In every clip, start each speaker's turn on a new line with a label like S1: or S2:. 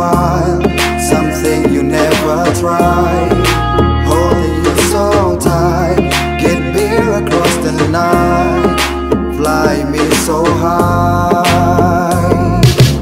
S1: while, something you never tried. Holding you so tight, get beer across the night, fly me so high.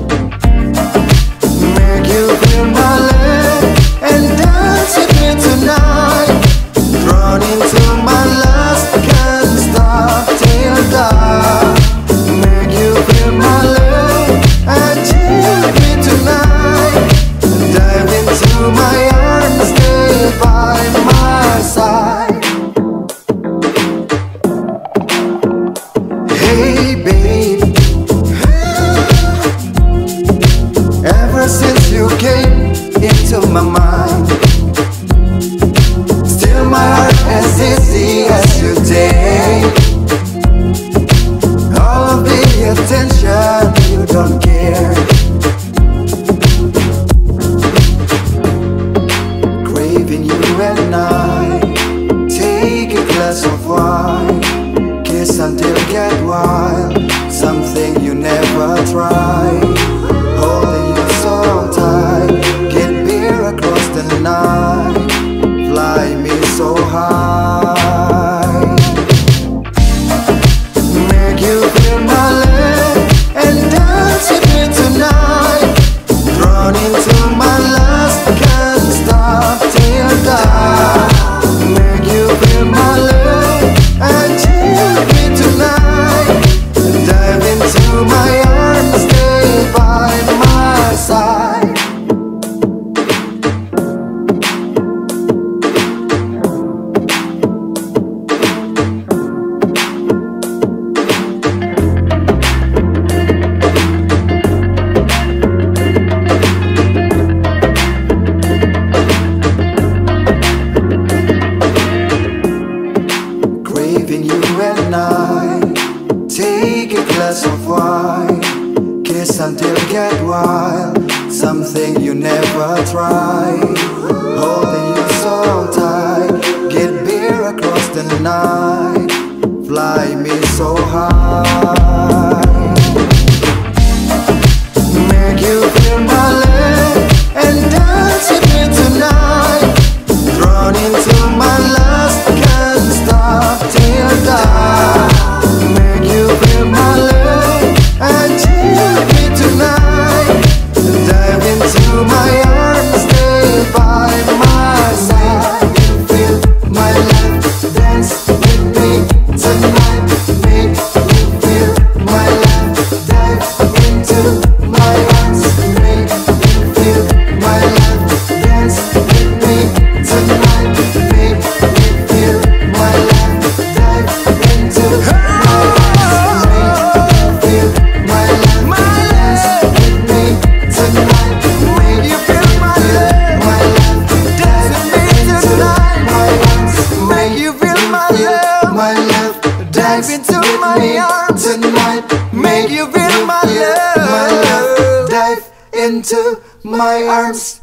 S1: Make you feel my love and dance with me tonight. Drawn into my lust, can't stop till dawn. Make you feel my love and chill with me tonight. Dive into my arms, stay by my side. Hey babe, ever since you came into my mind, still my heart as easy as you take. All of the attention, you don't care. Craving you and I, take a glass of wine, kiss until get wild, something you never tried. Holding you so tight, get beer across the night, fly me so high. Make you feel my love and dance with me tonight. Drawn into my lust, can't stop till dawn. Make you feel my love and chill with me tonight. Dive into my arms, stay by my side. Craving you and I, take a glass of wine, kiss until get wild, something you never tried. Holding you so tight, get beer across the night, fly me so high. Make you feel my love and dance with me tonight. Drawn into my lust, can't stop till dawn. Make you feel my love and chill with me tonight. Dive into my arms, stay by my side. You feel my love, dance with me tonight. Make you feel my love, dive into my arms. Make you feel my love, dance with me tonight. Make you feel my love, dive into my arms. Make you feel my love, dance with me tonight. Make you feel my love, dance with me tonight. Make you feel my love, dive into my arms tonight. Make you feel my love, dive into my arms.